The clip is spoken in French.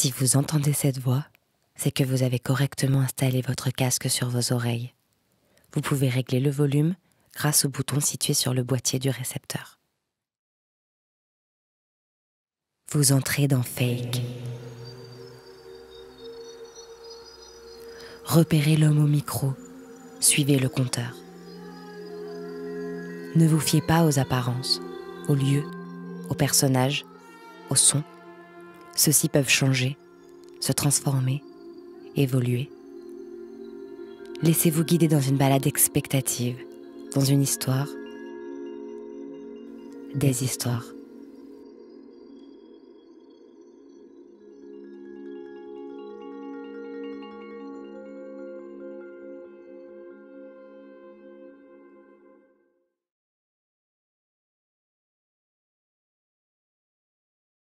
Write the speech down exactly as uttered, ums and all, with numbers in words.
Si vous entendez cette voix, c'est que vous avez correctement installé votre casque sur vos oreilles. Vous pouvez régler le volume grâce au bouton situé sur le boîtier du récepteur. Vous entrez dans Fake. Repérez l'homme au micro, suivez le compteur. Ne vous fiez pas aux apparences, aux lieux, aux personnages, aux sons. Ceux-ci peuvent changer, se transformer, évoluer. Laissez-vous guider dans une balade expectative, dans une histoire, des histoires.